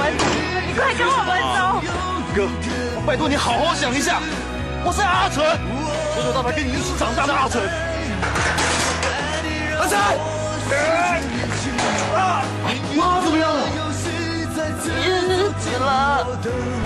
们，你快跟我们走！ 哥，我拜托你好好想一下，我是阿成，从小到大跟你一起长大的阿成。阿成，妈怎么样了？ 死了。